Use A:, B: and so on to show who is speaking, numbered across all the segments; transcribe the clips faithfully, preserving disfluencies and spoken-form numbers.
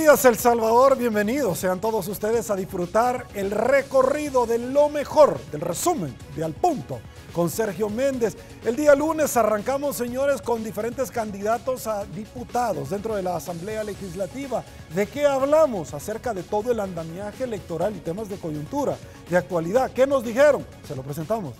A: días, El Salvador, bienvenidos sean todos ustedes a disfrutar el recorrido de lo mejor, del resumen de Al Punto, con Sergio Méndez. El día lunes arrancamos, señores, con diferentes candidatos a diputados dentro de la Asamblea Legislativa. ¿De qué hablamos? Acerca de todo el andamiaje electoral y temas de coyuntura, de actualidad. ¿Qué nos dijeron? Se lo presentamos.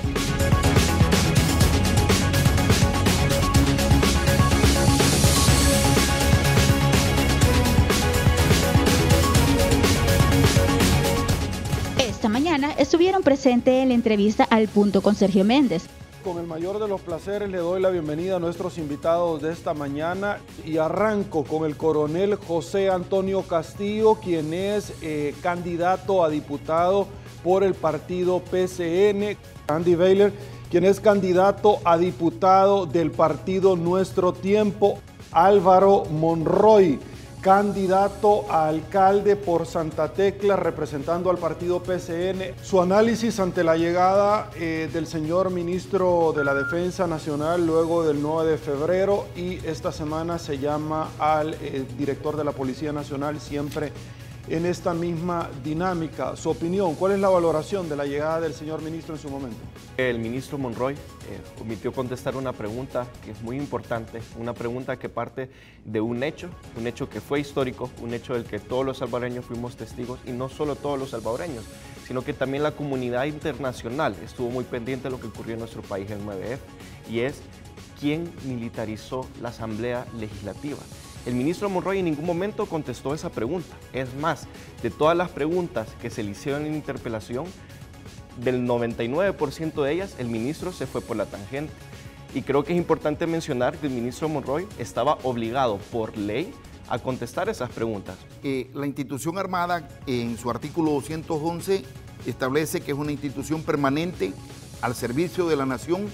B: Esta mañana estuvieron presentes en la entrevista Al Punto con Sergio Méndez.
C: Con el mayor de los placeres le doy la bienvenida a nuestros invitados de esta mañana y arranco con el coronel José Antonio Castillo, quien es eh, candidato a diputado por el partido P C N. Andy Baylor, quien es candidato a diputado del partido Nuestro Tiempo. Álvaro Monroy, candidato a alcalde por Santa Tecla, representando al partido P C N. Su análisis ante la llegada eh, del señor ministro de la Defensa Nacional luego del nueve de febrero, y esta semana se llama al eh, director de la Policía Nacional, siempre en esta misma dinámica. Su opinión, ¿cuál es la valoración de la llegada del señor ministro en su momento?
D: El ministro Monroy eh, omitió contestar una pregunta que es muy importante, una pregunta que parte de un hecho, un hecho que fue histórico, un hecho del que todos los salvadoreños fuimos testigos, y no solo todos los salvadoreños, sino que también la comunidad internacional estuvo muy pendiente de lo que ocurrió en nuestro país el nueve F, y es quién militarizó la Asamblea Legislativa. El ministro Monroy en ningún momento contestó esa pregunta. Es más, de todas las preguntas que se le hicieron en la interpelación, del noventa y nueve por ciento de ellas, el ministro se fue por la tangente. Y creo que es importante mencionar que el ministro Monroy estaba obligado por ley a contestar esas preguntas.
E: Eh, la institución armada, en su artículo doscientos once, establece que es una institución permanente al servicio de la nación,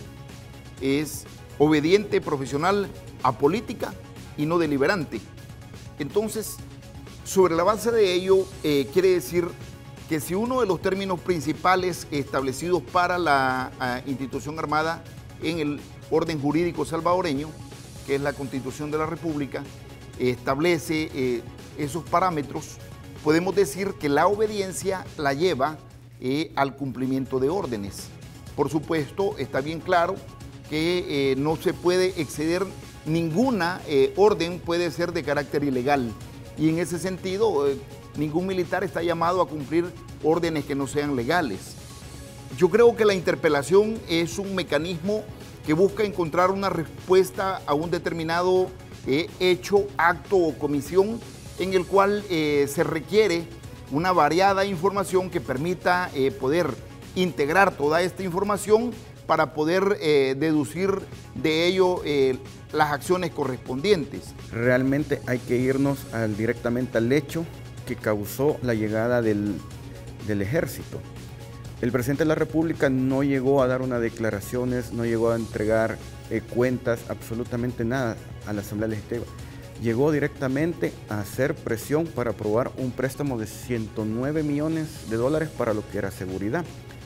E: es obediente, profesional, apolítica y no deliberante. Entonces, sobre la base de ello, eh, quiere decir que si uno de los términos principales establecidos para la uh, institución armada en el orden jurídico salvadoreño, que es la Constitución de la República, establece eh, esos parámetros, podemos decir que la obediencia la lleva eh, al cumplimiento de órdenes. Por supuesto, está bien claro que eh, no se puede exceder ninguna eh, orden, puede ser de carácter ilegal, y en ese sentido eh, ningún militar está llamado a cumplir órdenes que no sean legales. Yo creo que la interpelación es un mecanismo que busca encontrar una respuesta a un determinado eh, hecho, acto o comisión en el cual eh, se requiere una variada información que permita eh, poder integrar toda esta información para poder eh, deducir de ello eh, las acciones correspondientes.
F: Realmente hay que irnos al, directamente al hecho que causó la llegada del, del ejército. El presidente de la República no llegó a dar unas declaraciones, no llegó a entregar eh, cuentas, absolutamente nada a la Asamblea Legislativa. Llegó directamente a hacer presión para aprobar un préstamo de ciento nueve millones de dólares para lo que era seguridad,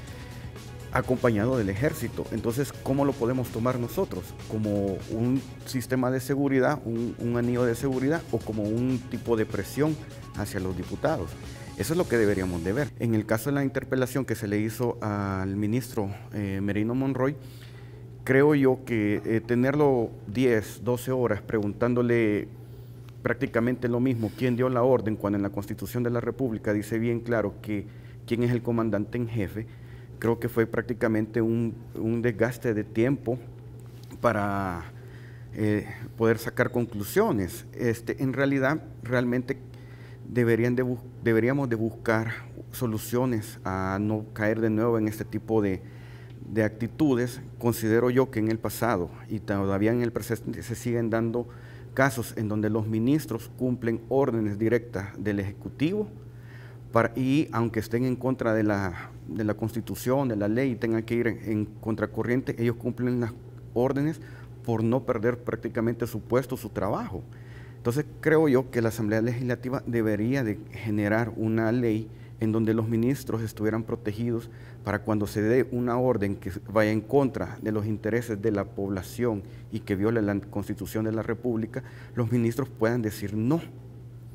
F: acompañado del ejército. Entonces, ¿cómo lo podemos tomar nosotros? ¿Como un sistema de seguridad, un, un anillo de seguridad, o como un tipo de presión hacia los diputados? Eso es lo que deberíamos de ver. En el caso de la interpelación que se le hizo al ministro eh, Merino Monroy, creo yo que eh, tenerlo diez, doce horas preguntándole prácticamente lo mismo, quién dio la orden, cuando en la Constitución de la República dice bien claro que quién es el comandante en jefe, creo que fue prácticamente un, un desgaste de tiempo para eh, poder sacar conclusiones. Este, en realidad, realmente deberían de deberíamos de buscar soluciones a no caer de nuevo en este tipo de, de actitudes. Considero yo que en el pasado y todavía en el presente se siguen dando casos en donde los ministros cumplen órdenes directas del Ejecutivo, Para, y aunque estén en contra de la, de la Constitución, de la ley, y tengan que ir en, en contracorriente, ellos cumplen las órdenes por no perder prácticamente su puesto, su trabajo. Entonces creo yo que la Asamblea Legislativa debería de generar una ley en donde los ministros estuvieran protegidos para cuando se dé una orden que vaya en contra de los intereses de la población y que viole la Constitución de la República, los ministros puedan decir no.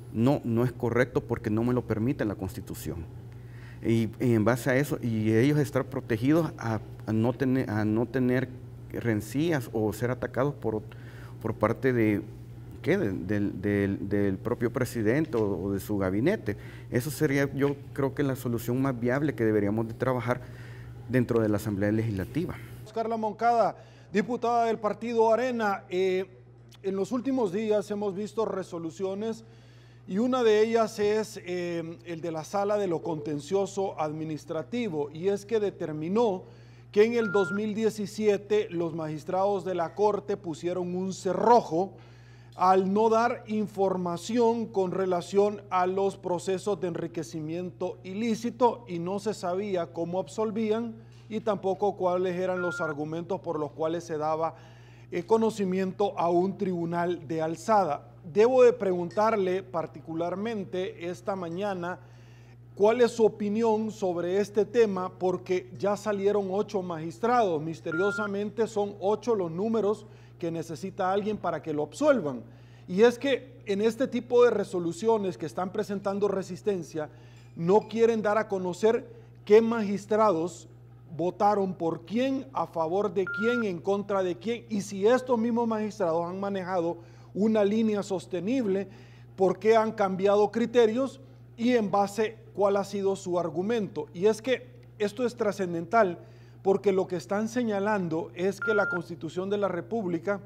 F: No, no es correcto porque no me lo permite la Constitución. Y, y en base a eso, y ellos estar protegidos a, a, no, tener, a no tener rencillas o ser atacados por, por parte de, ¿qué? De, de, de, del propio presidente o, o de su gabinete. Eso sería, yo creo que la solución más viable que deberíamos de trabajar dentro de la Asamblea Legislativa.
C: Carla Moncada, diputada del partido Arena, eh, en los últimos días hemos visto resoluciones y una de ellas es eh, el de la Sala de lo Contencioso Administrativo, y es que determinó que en el dos mil diecisiete los magistrados de la Corte pusieron un cerrojo al no dar información con relación a los procesos de enriquecimiento ilícito, y no se sabía cómo absolvían y tampoco cuáles eran los argumentos por los cuales se daba eh, conocimiento a un tribunal de alzada. Debo de preguntarle particularmente esta mañana cuál es su opinión sobre este tema, porque ya salieron ocho magistrados, misteriosamente son ocho los números que necesita alguien para que lo absuelvan. Y es que en este tipo de resoluciones que están presentando resistencia, no quieren dar a conocer qué magistrados votaron por quién, a favor de quién, en contra de quién, y si estos mismos magistrados han manejado una línea sostenible, por qué han cambiado criterios y en base cuál ha sido su argumento. Y es que esto es trascendental porque lo que están señalando es que la Constitución de la República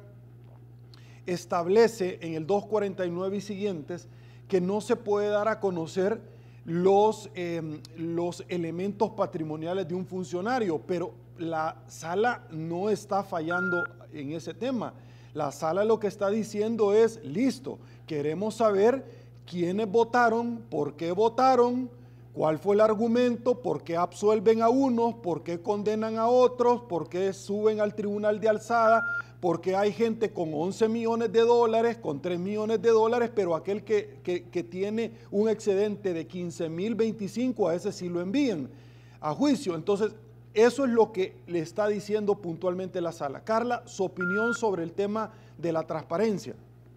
C: establece en el doscientos cuarenta y nueve y siguientes que no se puede dar a conocer los, eh, los elementos patrimoniales de un funcionario, pero la sala no está fallando en ese tema. La sala lo que está diciendo es, listo, queremos saber quiénes votaron, por qué votaron, cuál fue el argumento, por qué absuelven a unos, por qué condenan a otros, por qué suben al tribunal de alzada, por qué hay gente con once millones de dólares, con tres millones de dólares, pero aquel que, que, que tiene un excedente de quince mil veinticinco, a ese sí lo envían a juicio. Entonces, eso es lo que le está diciendo puntualmente la sala. Carla, su opinión sobre el tema de la transparencia.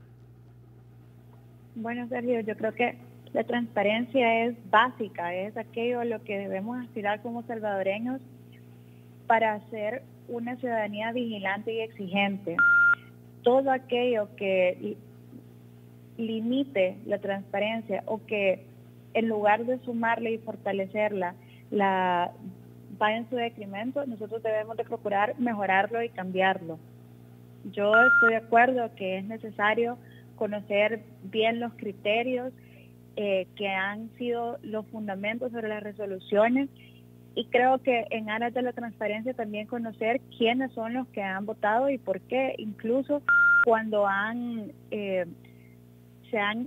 G: Bueno, Sergio, yo creo que la transparencia es básica, es aquello a lo que debemos aspirar como salvadoreños para ser una ciudadanía vigilante y exigente. Todo aquello que limite la transparencia o que en lugar de sumarla y fortalecerla, la va en su decremento, nosotros debemos de procurar mejorarlo y cambiarlo. Yo estoy de acuerdo que es necesario conocer bien los criterios eh, que han sido los fundamentos sobre las resoluciones, y creo que en aras de la transparencia también conocer quiénes son los que han votado y por qué, incluso cuando han eh, se han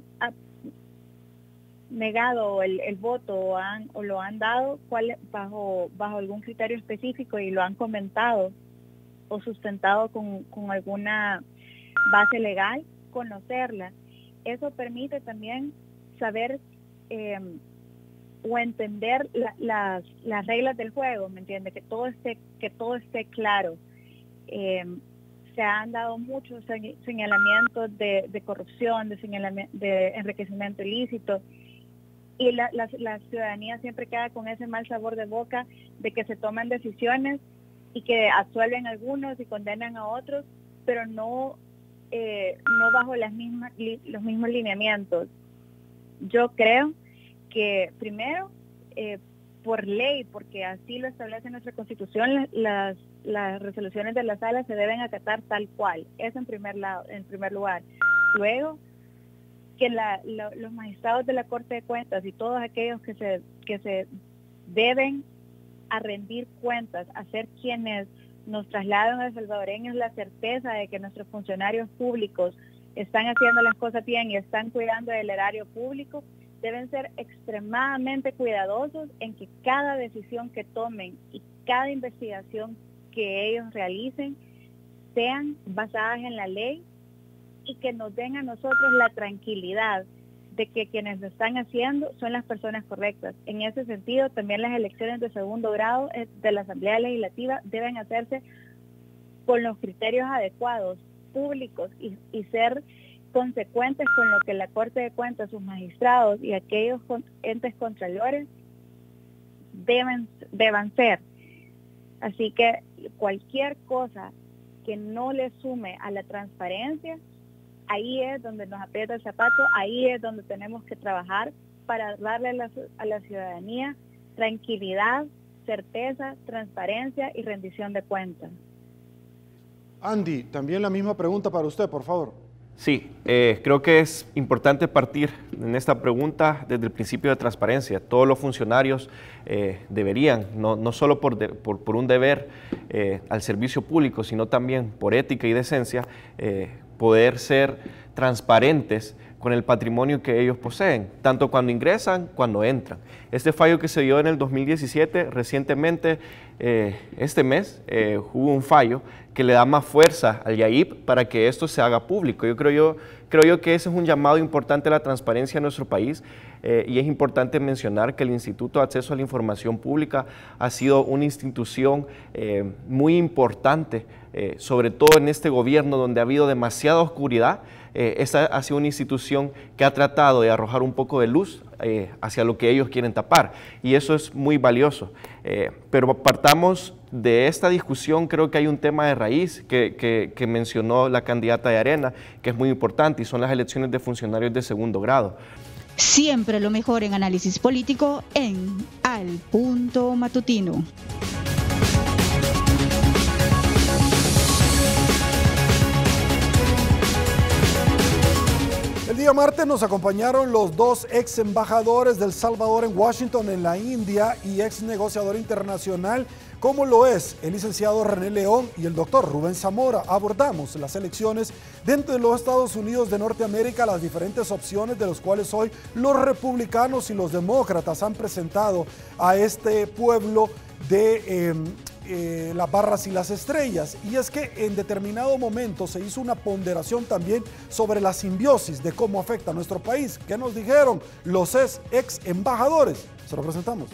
G: negado el, el voto o, han, o lo han dado cuál, bajo, bajo algún criterio específico y lo han comentado o sustentado con, con alguna base legal, conocerla. Eso permite también saber eh, o entender la, las, las reglas del juego, ¿me entiende? Que todo esté, que todo esté claro. Eh, se han dado muchos señalamientos de, de corrupción, de, señalamiento, de enriquecimiento ilícito, y la, la, la ciudadanía siempre queda con ese mal sabor de boca de que se toman decisiones y que absuelven a algunos y condenan a otros, pero no, eh, no bajo las mismas, li, los mismos lineamientos. Yo creo que primero, eh, por ley, porque así lo establece nuestra Constitución, las, las resoluciones de la sala se deben acatar tal cual. Eso en primer, lado, en primer lugar. Luego, que la, la, los magistrados de la Corte de Cuentas y todos aquellos que se, que se deben a rendir cuentas, a ser quienes nos trasladan a los salvadoreños la certeza de que nuestros funcionarios públicos están haciendo las cosas bien y están cuidando del erario público, deben ser extremadamente cuidadosos en que cada decisión que tomen y cada investigación que ellos realicen sean basadas en la ley y que nos den a nosotros la tranquilidad de que quienes lo están haciendo son las personas correctas. En ese sentido, también las elecciones de segundo grado de la Asamblea Legislativa deben hacerse con los criterios adecuados, públicos, y, y ser consecuentes con lo que la Corte de Cuentas, sus magistrados y aquellos entes contralores deben, deban ser. Así que cualquier cosa que no le sume a la transparencia, ahí es donde nos aprieta el zapato, ahí es donde tenemos que trabajar para darle a la, a la ciudadanía tranquilidad, certeza, transparencia y rendición de cuentas.
C: Andy, también la misma pregunta para usted, por favor.
D: Sí, eh, creo que es importante partir en esta pregunta desde el principio de transparencia. Todos los funcionarios eh, deberían, no, no solo por, de, por, por un deber eh, al servicio público, sino también por ética y decencia, eh, poder ser transparentes con el patrimonio que ellos poseen, tanto cuando ingresan, cuando entran. Este fallo que se dio en el dos mil diecisiete, recientemente, eh, este mes, eh, hubo un fallo que le da más fuerza al I A I P para que esto se haga público. Yo creo yo, creo yo que ese es un llamado importante a la transparencia en nuestro país, eh, y es importante mencionar que el Instituto de Acceso a la Información Pública ha sido una institución eh, muy importante, eh, sobre todo en este gobierno donde ha habido demasiada oscuridad. Eh, esta ha sido una institución que ha tratado de arrojar un poco de luz eh, hacia lo que ellos quieren tapar, y eso es muy valioso. Eh, pero partamos de esta discusión, creo que hay un tema de raíz que, que, que mencionó la candidata de Arena, que es muy importante, y son las elecciones de funcionarios de segundo grado.
B: Siempre lo mejor en análisis político en Al Punto Matutino.
A: El día martes nos acompañaron los dos ex embajadores del Salvador en Washington, en la India, y ex negociador internacional, como lo es el licenciado René León y el doctor Rubén Zamora. Abordamos las elecciones dentro de los Estados Unidos de Norteamérica, las diferentes opciones de los cuales hoy los republicanos y los demócratas han presentado a este pueblo de eh, eh, las barras y las estrellas. Y es que en determinado momento se hizo una ponderación también sobre la simbiosis de cómo afecta a nuestro país. ¿Qué nos dijeron los ex embajadores? Se lo presentamos.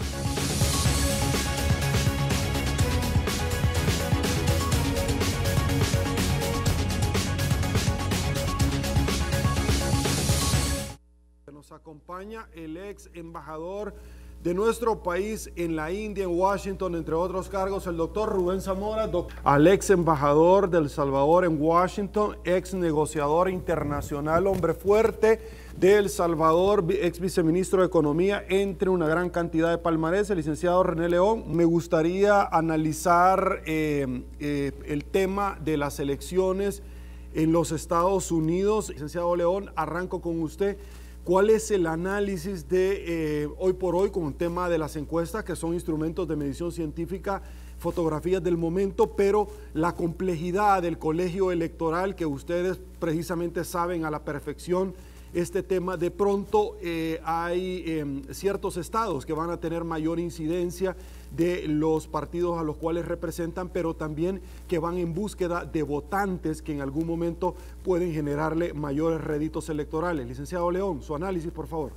A: Nos acompaña el ex embajador de nuestro país en la India, en Washington, entre otros cargos, el doctor Rubén Zamora, doc al ex embajador del Salvador en Washington, ex negociador internacional, hombre fuerte de El Salvador, ex viceministro de Economía, entre una gran cantidad de palmares, el licenciado René León. Me gustaría analizar eh, eh, el tema de las elecciones en los Estados Unidos. Licenciado León, arranco con usted. ¿Cuál es el análisis de eh, hoy por hoy con el tema de las encuestas, que son instrumentos de medición científica, fotografías del momento, pero la complejidad del colegio electoral, que ustedes precisamente saben a la perfección este tema? De pronto eh, hay eh, ciertos estados que van a tener mayor incidencia de los partidos a los cuales representan, pero también que van en búsqueda de votantes que en algún momento pueden generarle mayores réditos electorales. Licenciado León, su análisis, por favor.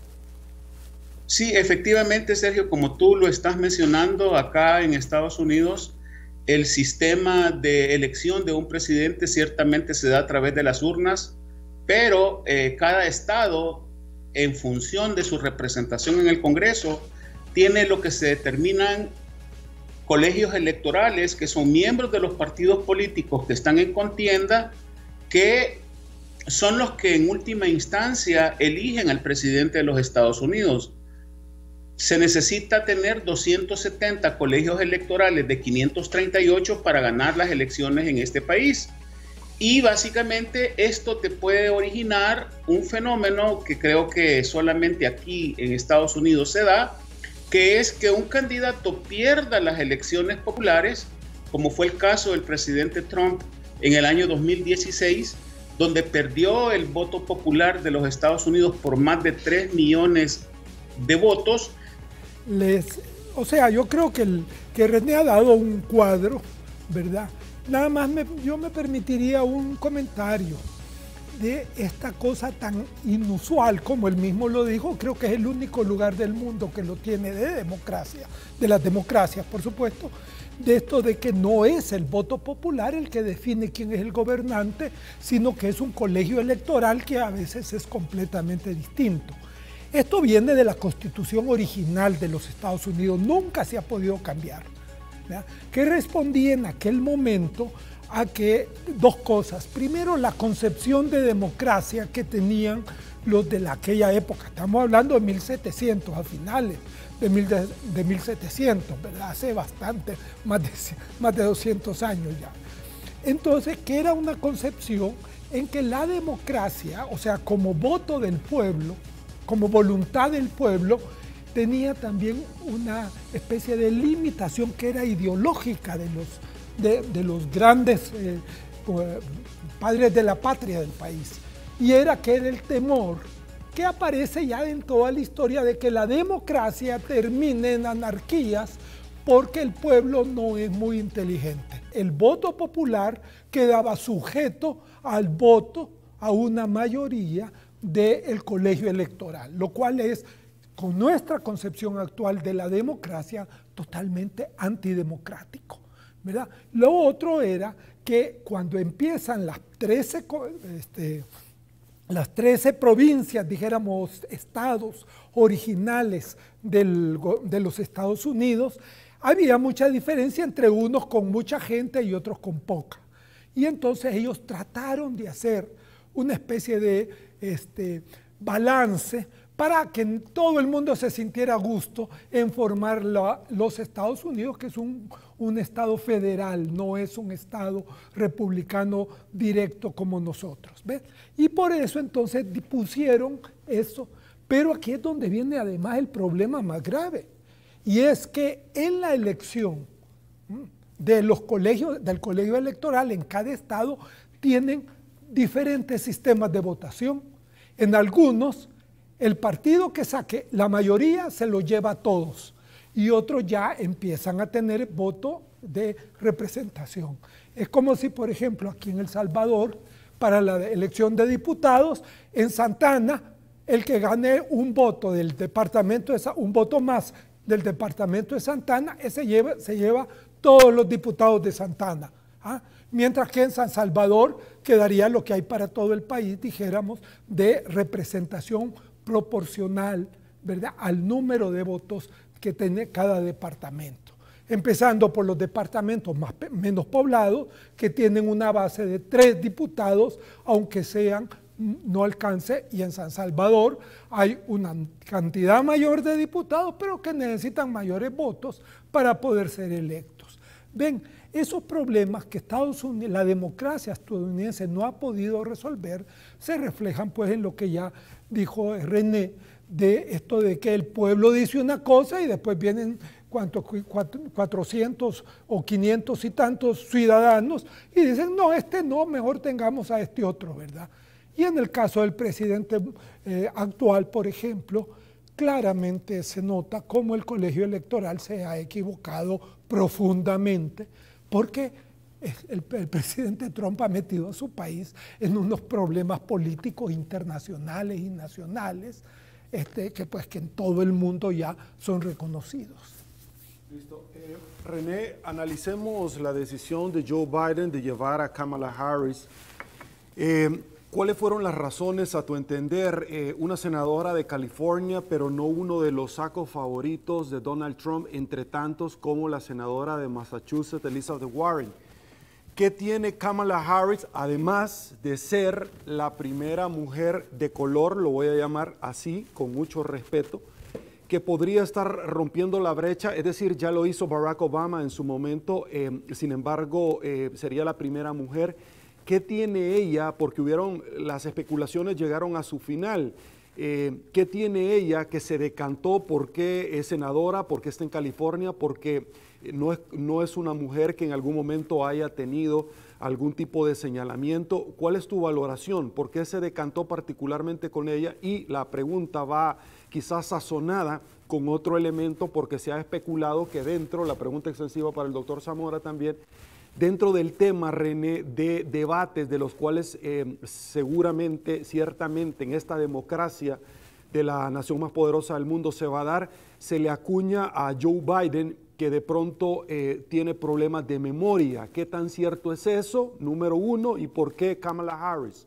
H: Sí, efectivamente, Sergio, como tú lo estás mencionando, acá en Estados Unidos, el sistema de elección de un presidente ciertamente se da a través de las urnas, pero eh, cada estado, en función de su representación en el Congreso, tiene lo que se determinan colegios electorales, que son miembros de los partidos políticos que están en contienda, que son los que en última instancia eligen al presidente de los Estados Unidos. Se necesita tener doscientos setenta colegios electorales de quinientos treinta y ocho para ganar las elecciones en este país. Y básicamente esto te puede originar un fenómeno que creo que solamente aquí en Estados Unidos se da, que es que un candidato pierda las elecciones populares, como fue el caso del presidente Trump en el año dos mil dieciséis, donde perdió el voto popular de los Estados Unidos por más de tres millones de votos.
I: Les, o sea, yo creo que, el, que René ha dado un cuadro, ¿verdad? Nada más me, yo me permitiría un comentario. de esta cosa tan inusual, como él mismo lo dijo, creo que es el único lugar del mundo que lo tiene de democracia, de las democracias, por supuesto, de esto de que no es el voto popular el que define quién es el gobernante, sino que es un colegio electoral que a veces es completamente distinto. Esto viene de la Constitución original de los Estados Unidos, nunca se ha podido cambiar, ¿verdad? Que respondía en aquel momento a que dos cosas. Primero, la concepción de democracia que tenían los de la, aquella época. Estamos hablando de mil setecientos, a finales de, mil, de, de mil setecientos, ¿verdad? Hace bastante, más de, más de doscientos años ya. Entonces, que era una concepción en que la democracia, o sea, como voto del pueblo, como voluntad del pueblo, tenía también una especie de limitación que era ideológica de los, de, de los grandes eh, padres de la patria del país. Y era que era el temor que aparece ya en toda la historia de que la democracia termine en anarquías porque el pueblo no es muy inteligente. El voto popular quedaba sujeto al voto a una mayoría del colegio electoral, lo cual es, con nuestra concepción actual de la democracia, totalmente antidemocrático, ¿verdad? Lo otro era que cuando empiezan las trece, este, las trece provincias, dijéramos, estados originales del, de los Estados Unidos, había mucha diferencia entre unos con mucha gente y otros con poca. Y entonces ellos trataron de hacer una especie de este, balance para que todo el mundo se sintiera a gusto en formar la, los Estados Unidos, que es un, un estado federal, no es un estado republicano directo como nosotros, ¿ves? Y por eso entonces pusieron eso, pero aquí es donde viene además el problema más grave, y es que en la elección de los colegios, del colegio electoral en cada estado tienen diferentes sistemas de votación. En algunos, el partido que saque la mayoría se lo lleva a todos y otros ya empiezan a tener voto de representación. Es como si, por ejemplo, aquí en El Salvador, para la elección de diputados, en Santa Ana, el que gane un voto del departamento, de, un voto más del departamento de Santa Ana, ese lleva, se lleva todos los diputados de Santa Ana. ¿Ah? Mientras que en San Salvador quedaría lo que hay para todo el país, dijéramos, de representación proporcional, ¿verdad?, al número de votos que tiene cada departamento. Empezando por los departamentos más, menos poblados, que tienen una base de tres diputados, aunque sean, no alcance, y en San Salvador hay una cantidad mayor de diputados, pero que necesitan mayores votos para poder ser electos. Ven, esos problemas que Estados Unidos, la democracia estadounidense no ha podido resolver, se reflejan pues en lo que ya dijo René, de esto de que el pueblo dice una cosa y después vienen ¿cuántos? cuatrocientos o quinientos y tantos ciudadanos y dicen, no, este no, mejor tengamos a este otro, ¿verdad? Y en el caso del presidente eh, actual, por ejemplo, claramente se nota cómo el colegio electoral se ha equivocado profundamente, porque el, el presidente Trump ha metido a su país en unos problemas políticos internacionales y nacionales, este, que pues que en todo el mundo ya son reconocidos.
C: Listo. Eh, René, analicemos la decisión de Joe Biden de llevar a Kamala Harris. Eh, ¿Cuáles fueron las razones, a tu entender, eh, una senadora de California, pero no uno de los sacos favoritos de Donald Trump, entre tantos como la senadora de Massachusetts, Elizabeth Warren? ¿Qué tiene Kamala Harris, además de ser la primera mujer de color, lo voy a llamar así, con mucho respeto, que podría estar rompiendo la brecha? Es decir, ya lo hizo Barack Obama en su momento, eh, sin embargo, eh, sería la primera mujer. ¿Qué tiene ella? Porque hubieron, las especulaciones llegaron a su final. Eh, ¿Qué tiene ella que se decantó? ¿Por qué es senadora? ¿Por qué está en California? Porque no es, no es una mujer que en algún momento haya tenido algún tipo de señalamiento. ¿Cuál es tu valoración? ¿Por qué se decantó particularmente con ella? Y la pregunta va quizás sazonada con otro elemento, porque se ha especulado que dentro, la pregunta extensiva para el doctor Zamora también, dentro del tema, René, de debates de los cuales eh, seguramente, ciertamente en esta democracia de la nación más poderosa del mundo se va a dar, se le acuña a Joe Biden que de pronto eh, tiene problemas de memoria. ¿Qué tan cierto es eso? Número uno, ¿y por qué Kamala Harris?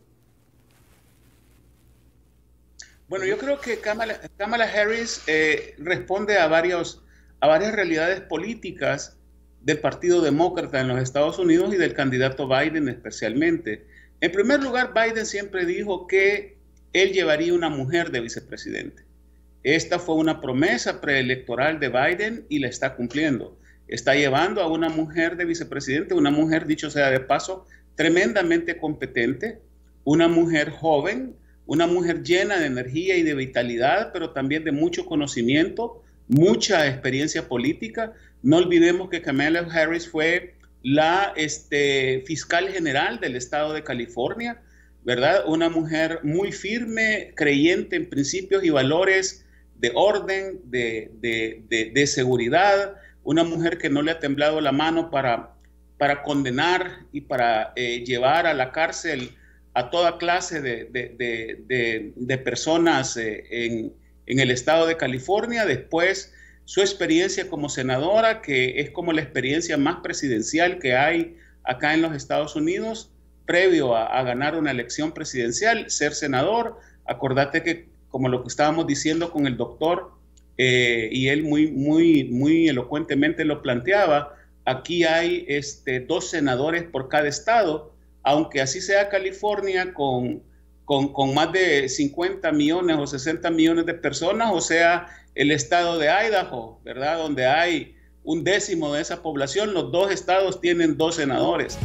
H: Bueno, yo creo que Kamala, Kamala Harris eh, responde a, varios, a varias realidades políticas del Partido Demócrata en los Estados Unidos y del candidato Biden especialmente. En primer lugar, Biden siempre dijo que él llevaría una mujer de vicepresidente. Esta fue una promesa preelectoral de Biden y la está cumpliendo. Está llevando a una mujer de vicepresidente, una mujer, dicho sea de paso, tremendamente competente, una mujer joven, una mujer llena de energía y de vitalidad, pero también de mucho conocimiento, mucha experiencia política. No olvidemos que Kamala Harris fue la este, fiscal general del estado de California, ¿verdad? Una mujer muy firme, creyente en principios y valores de orden, de, de, de, de seguridad, una mujer que no le ha temblado la mano para, para condenar y para eh, llevar a la cárcel a toda clase de, de, de, de, de personas eh, en, en el estado de California. Después, su experiencia como senadora, que es como la experiencia más presidencial que hay acá en los Estados Unidos, previo a, a ganar una elección presidencial, ser senador. Acordate que, como lo que estábamos diciendo con el doctor, eh, y él muy, muy, muy elocuentemente lo planteaba, aquí hay este, dos senadores por cada estado, aunque así sea California con, con, con más de cincuenta millones o sesenta millones de personas, o sea, el estado de Idaho, ¿verdad? Donde hay un décimo de esa población, los dos estados tienen dos senadores.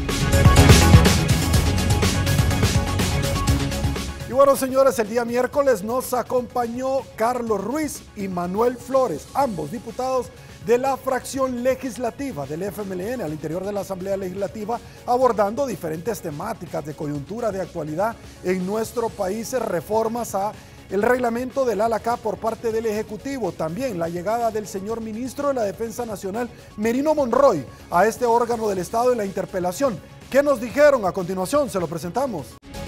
A: Y bueno, señores, el día miércoles nos acompañó Carlos Ruiz y Manuel Flores, ambos diputados de la fracción legislativa del F M L N al interior de la Asamblea Legislativa, abordando diferentes temáticas de coyuntura, de actualidad en nuestro país, reformas a el reglamento del ALACA por parte del Ejecutivo, también la llegada del señor ministro de la Defensa Nacional, Merino Monroy, a este órgano del Estado en la interpelación. ¿Qué nos dijeron? A continuación se lo presentamos.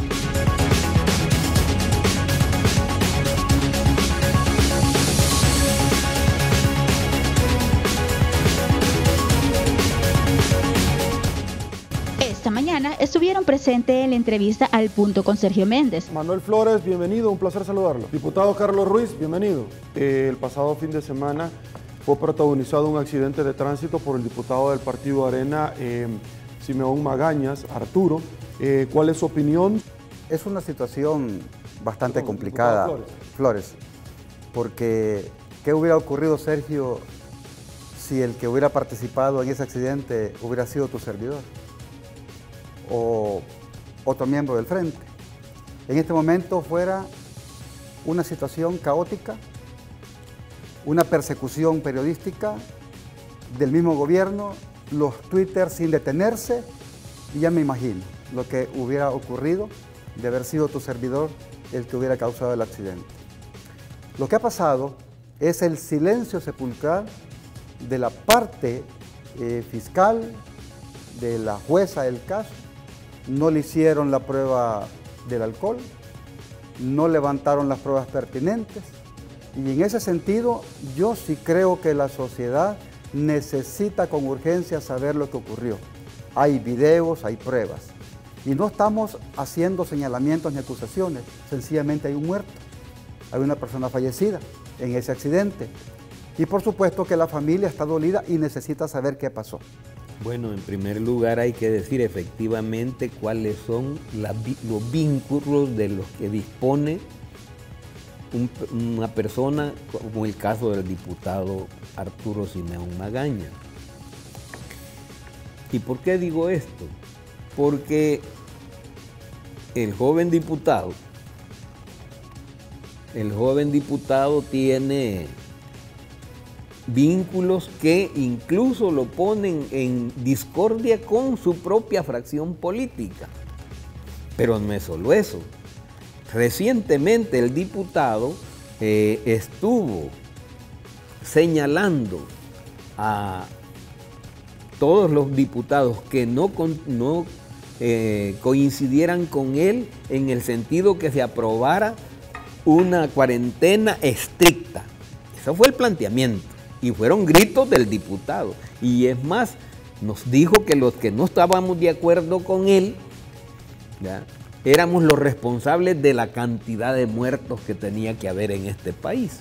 B: Esta mañana estuvieron presentes en la entrevista Al Punto con Sergio Méndez.
C: Manuel Flores, bienvenido, un placer saludarlo. Diputado Carlos Ruiz, bienvenido. Eh, el pasado fin de semana fue protagonizado un accidente de tránsito por el diputado del Partido Arena, eh, Simeón Magañas, Arturo. Eh, ¿Cuál es su opinión?
J: Es una situación bastante
C: Perdón,
J: complicada,
C: Flores.
J: Flores, porque ¿qué hubiera ocurrido, Sergio, si el que hubiera participado en ese accidente hubiera sido tu servidor o otro miembro del frente? En este momento fuera una situación caótica, una persecución periodística del mismo gobierno, los Twitter sin detenerse, y ya me imagino lo que hubiera ocurrido de haber sido tu servidor el que hubiera causado el accidente. Lo que ha pasado es el silencio sepulcral de la parte eh, fiscal, de la jueza del caso. No le hicieron la prueba del alcohol, no levantaron las pruebas pertinentes, y en ese sentido yo sí creo que la sociedad necesita con urgencia saber lo que ocurrió. Hay videos, hay pruebas, y no estamos haciendo señalamientos ni acusaciones, sencillamente hay un muerto, hay una persona fallecida en ese accidente, y por supuesto que la familia está dolida y necesita saber qué pasó.
K: Bueno, en primer lugar hay que decir efectivamente cuáles son la, los vínculos de los que dispone un, una persona, como el caso del diputado Arturo Simeón Magaña. ¿Y por qué digo esto? Porque el joven diputado, el joven diputado tiene vínculos que incluso lo ponen en discordia con su propia fracción política. Pero no es solo eso. Recientemente el diputado eh, estuvo señalando a todos los diputados que no, con, no eh, coincidieran con él en el sentido que se aprobara una cuarentena estricta. Ese fue el planteamiento y fueron gritos del diputado. Y es más, nos dijo que los que no estábamos de acuerdo con él, ¿ya?, éramos los responsables de la cantidad de muertos que tenía que haber en este país.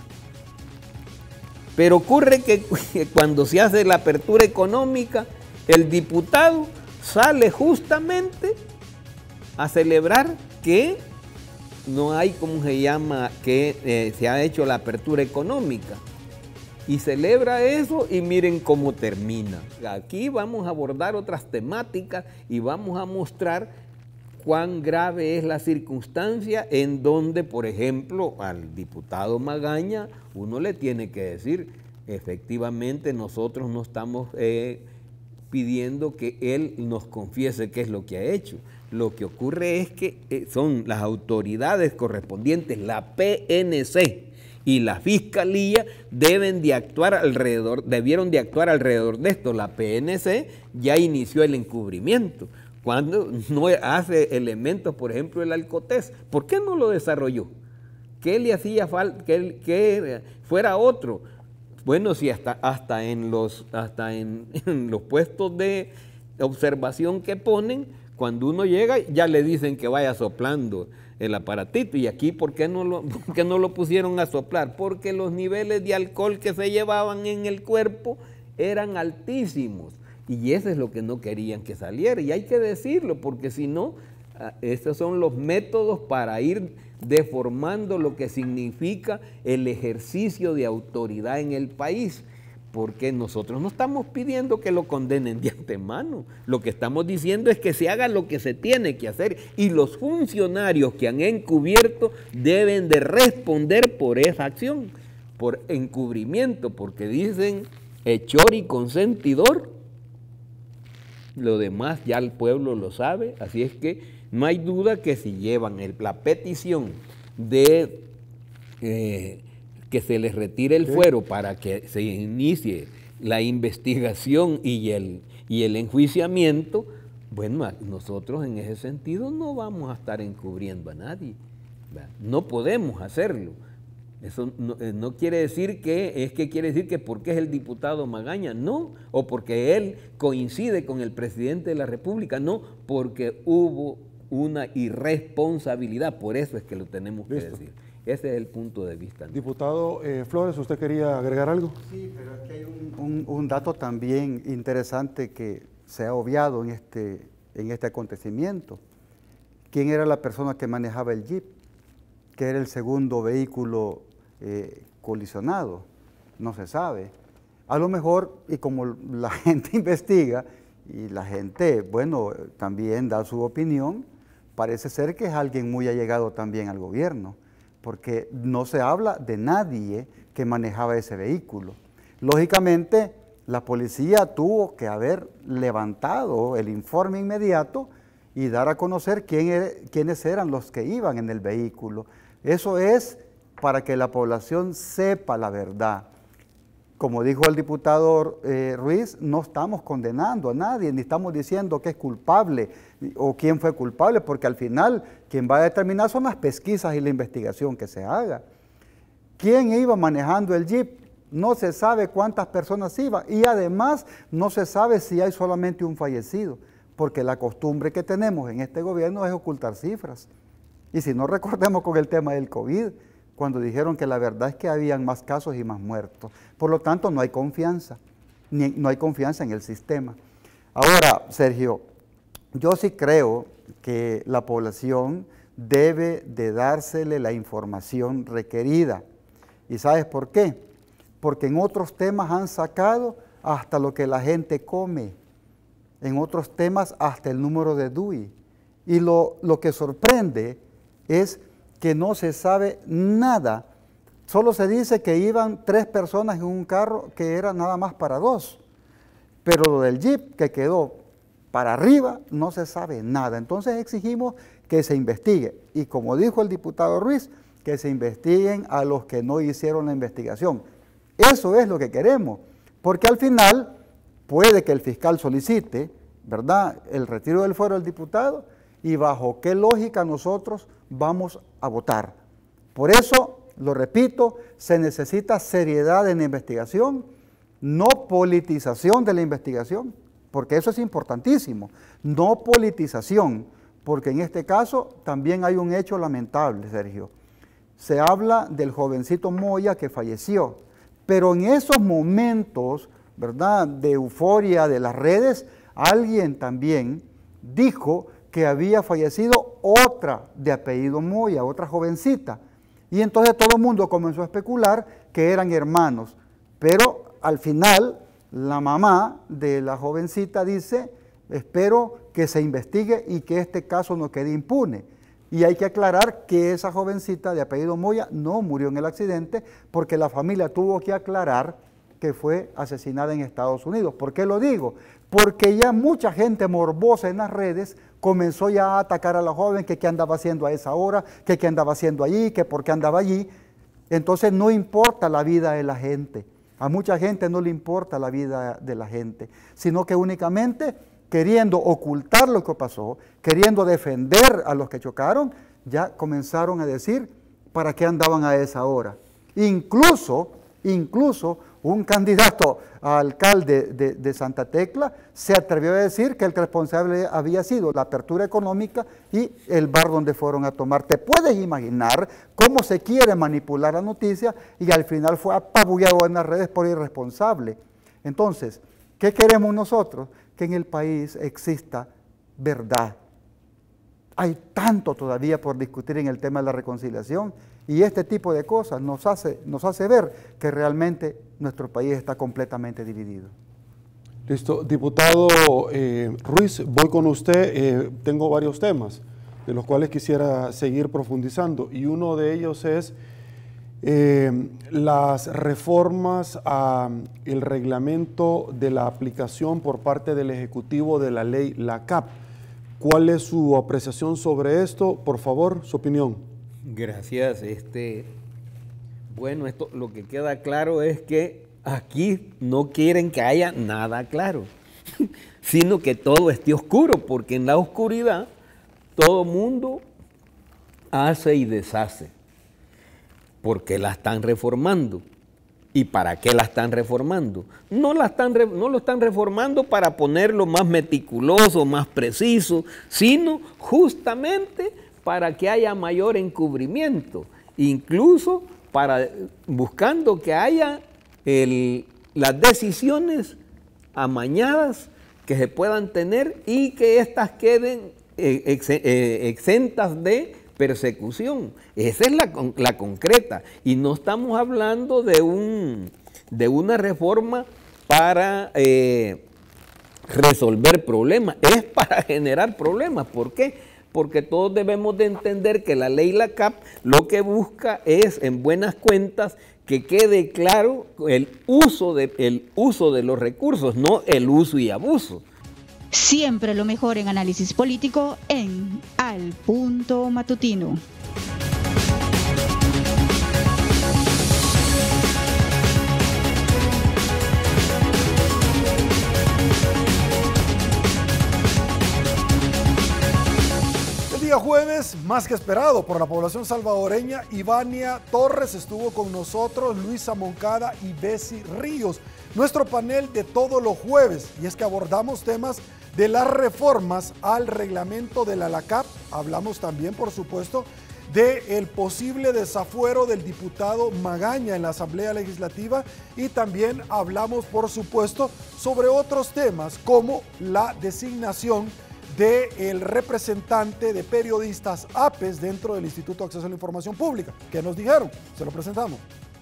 K: Pero ocurre que cuando se hace la apertura económica, el diputado sale justamente a celebrar que no hay, ¿cómo se llama?, que eh, se ha hecho la apertura económica. Y celebra eso y miren cómo termina. Aquí vamos a abordar otras temáticas y vamos a mostrar cuán grave es la circunstancia en donde, por ejemplo, al diputado Magaña, uno le tiene que decir, efectivamente nosotros no estamos eh, pidiendo que él nos confiese qué es lo que ha hecho. Lo que ocurre es que eh, son las autoridades correspondientes, la P N C y la Fiscalía, deben de actuar alrededor, debieron de actuar alrededor de esto. La P N C ya inició el encubrimiento. Cuando no hace elementos, por ejemplo, el Alcotés, ¿por qué no lo desarrolló? ¿Qué le hacía falta que, que fuera otro? Bueno, si hasta, hasta, en, los, hasta en, en los puestos de observación que ponen, cuando uno llega ya le dicen que vaya soplando el aparatito. Y aquí, ¿por qué no lo, por qué no lo pusieron a soplar? Porque los niveles de alcohol que se llevaban en el cuerpo eran altísimos. Y eso es lo que no querían que saliera. Y hay que decirlo, porque si no, estos son los métodos para ir deformando lo que significa el ejercicio de autoridad en el país. Porque nosotros no estamos pidiendo que lo condenen de antemano. Lo que estamos diciendo es que se haga lo que se tiene que hacer. Y los funcionarios que han encubierto deben de responder por esa acción, por encubrimiento, porque dicen hechor y consentidor. Lo demás ya el pueblo lo sabe, así es que no hay duda que si llevan el, la petición de eh, que se les retire el fuero para que se inicie la investigación y el, y el enjuiciamiento, bueno, nosotros en ese sentido no vamos a estar encubriendo a nadie, ¿verdad? No podemos hacerlo. Eso no, no quiere decir que, es que quiere decir que porque es el diputado Magaña, no, o porque él coincide con el presidente de la República, no, porque hubo una irresponsabilidad, por eso es que lo tenemos que
C: Listo.
K: decir. Ese es el punto de vista.
C: Diputado eh, Flores, ¿usted quería agregar algo?
J: Sí, pero aquí hay un, un, un dato también interesante que se ha obviado en este, en este acontecimiento. ¿Quién era la persona que manejaba el Jeep? Que era el segundo vehículo Eh, colisionado, no se sabe. A lo mejor, y como la gente investiga, y la gente, bueno, también da su opinión, parece ser que es alguien muy allegado también al gobierno, porque no se habla de nadie que manejaba ese vehículo. Lógicamente, la policía tuvo que haber levantado el informe inmediato y dar a conocer quién era, quiénes eran los que iban en el vehículo. Eso es para que la población sepa la verdad. Como dijo el diputado eh, Ruiz, no estamos condenando a nadie, ni estamos diciendo que es culpable o quién fue culpable, porque al final quien va a determinar son las pesquisas y la investigación que se haga. ¿Quién iba manejando el Jeep? No se sabe cuántas personas iban y además no se sabe si hay solamente un fallecido, porque la costumbre que tenemos en este gobierno es ocultar cifras. Y si no, recordemos con el tema del COVID, cuando dijeron que la verdad es que habían más casos y más muertos. Por lo tanto, no hay confianza, ni, no hay confianza en el sistema. Ahora, Sergio, yo sí creo que la población debe de dársele la información requerida. ¿Y sabes por qué? Porque en otros temas han sacado hasta lo que la gente come, en otros temas hasta el número de D U I. Y lo, lo que sorprende es que no se sabe nada. Solo se dice que iban tres personas en un carro que era nada más para dos. Pero lo del Jeep que quedó para arriba no se sabe nada. Entonces exigimos que se investigue. Y como dijo el diputado Ruiz, que se investiguen a los que no hicieron la investigación. Eso es lo que queremos. Porque al final puede que el fiscal solicite, ¿verdad?, el retiro del fuero del diputado y bajo qué lógica nosotros vamos a votar. Por eso, lo repito, se necesita seriedad en la investigación, no politización de la investigación, porque eso es importantísimo, no politización, porque en este caso también hay un hecho lamentable, Sergio. Se habla del jovencito Moya que falleció, pero en esos momentos, ¿verdad?, de euforia de las redes, alguien también dijo que había fallecido otra de apellido Moya, otra jovencita. Y entonces todo el mundo comenzó a especular que eran hermanos. Pero al final, la mamá de la jovencita dice, espero que se investigue y que este caso no quede impune. Y hay que aclarar que esa jovencita de apellido Moya no murió en el accidente porque la familia tuvo que aclarar que fue asesinada en Estados Unidos. ¿Por qué lo digo? Porque ya mucha gente morbosa en las redes comenzó ya a atacar a la joven, que qué andaba haciendo a esa hora, que qué andaba haciendo allí, que por qué andaba allí. Entonces no importa la vida de la gente. A mucha gente no le importa la vida de la gente, sino que únicamente queriendo ocultar lo que pasó, queriendo defender a los que chocaron, ya comenzaron a decir para qué andaban a esa hora. Incluso, incluso un candidato a alcalde de, de Santa Tecla se atrevió a decir que el responsable había sido la apertura económica y el bar donde fueron a tomar. Te puedes imaginar cómo se quiere manipular la noticia y al final fue apabullado en las redes por irresponsable. Entonces, ¿qué queremos nosotros? Que en el país exista verdad. Hay tanto todavía por discutir en el tema de la reconciliación y este tipo de cosas nos hace, nos hace ver que realmente nuestro país está completamente dividido.
C: Listo. Diputado eh, Ruiz, voy con usted. Eh, tengo varios temas de los cuales quisiera seguir profundizando y uno de ellos es eh, las reformas al reglamento de la aplicación por parte del Ejecutivo de la ley L A C A P. ¿Cuál es su apreciación sobre esto? Por favor, su opinión.
K: Gracias. Este, bueno, esto lo que queda claro es que aquí no quieren que haya nada claro, sino que todo esté oscuro, porque en la oscuridad todo mundo hace y deshace. ¿Por qué la están reformando? ¿Y para qué la están reformando? No, la están, no lo están reformando para ponerlo más meticuloso, más preciso, sino justamente para que haya mayor encubrimiento, incluso para buscando que haya el, las decisiones amañadas que se puedan tener y que éstas queden eh, ex, eh, exentas de persecución. Esa es la, la concreta. Y no estamos hablando de, un, de una reforma para eh, resolver problemas, es para generar problemas. ¿Por qué? Porque todos debemos de entender que la ley L A C A P lo que busca es, en buenas cuentas, que quede claro el uso de, el uso de los recursos, no el uso y abuso.
B: Siempre lo mejor en análisis político en Al Punto Matutino.
A: El día jueves, más que esperado por la población salvadoreña, Ivania Torres estuvo con nosotros, Luisa Moncada y Bessie Ríos. Nuestro panel de todos los jueves, y es que abordamos temas de las reformas al reglamento de la L A C A P. Hablamos también, por supuesto, del posible desafuero del diputado Magaña en la Asamblea Legislativa y también hablamos, por supuesto, sobre otros temas como la designación del representante de periodistas A P E S dentro del Instituto de Acceso a la Información Pública. ¿Qué nos dijeron? Se lo presentamos.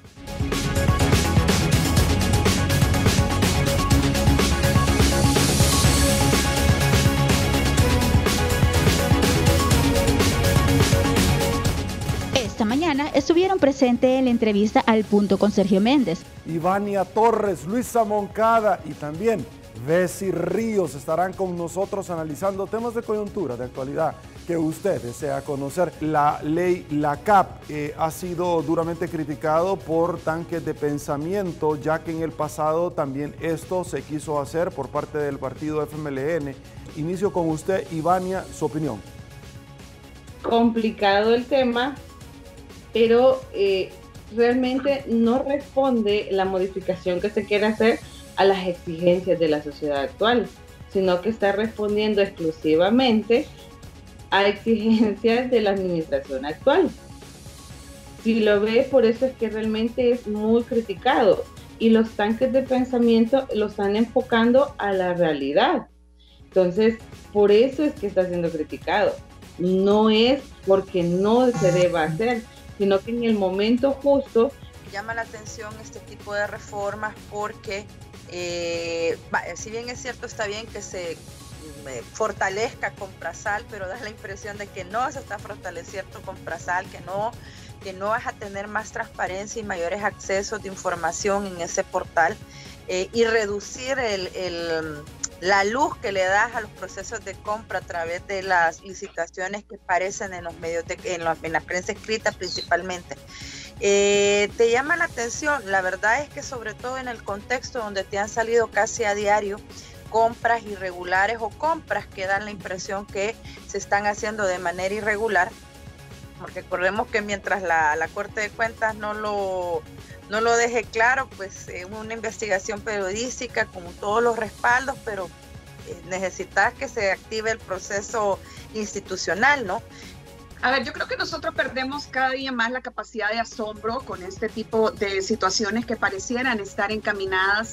B: Esta mañana estuvieron presentes en la entrevista Al Punto con Sergio Méndez.
A: Ivania Torres, Luisa Moncada y también Bessie Ríos estarán con nosotros analizando temas de coyuntura, de actualidad, que usted desea conocer. La ley, la C A P, eh, ha sido duramente criticado por tanques de pensamiento, ya que en el pasado también esto se quiso hacer por parte del partido F M L N. Inicio con usted, Ivania, su opinión.
L: Complicado el tema, pero eh, realmente no responde la modificación que se quiere hacer a las exigencias de la sociedad actual, sino que está respondiendo exclusivamente a exigencias de la administración actual. Si lo ve, por eso es que realmente es muy criticado, y los tanques de pensamiento lo están enfocando a la realidad. Entonces, por eso es que está siendo criticado. No es porque no se deba hacer, sino que en el momento justo.
M: Llama la atención este tipo de reformas porque Eh, si bien es cierto, está bien que se eh, fortalezca Comprasal, pero da la impresión de que no se está fortaleciendo Comprasal, que no, que no vas a tener más transparencia y mayores accesos de información en ese portal, eh, y reducir el, el, la luz que le das a los procesos de compra a través de las licitaciones que aparecen en los medios, de, en, los, en la prensa escrita principalmente. Eh, te llama la atención. La verdad es que sobre todo en el contexto donde te han salido casi a diario compras irregulares o compras que dan la impresión que se están haciendo de manera irregular, porque recordemos que mientras la, la Corte de Cuentas no lo, no lo deje claro, pues eh, una investigación periodística con todos los respaldos, pero eh, necesitas que se active el proceso institucional, ¿no?
N: A ver, yo creo que nosotros perdemos cada día más la capacidad de asombro con este tipo de situaciones que parecieran estar encaminadas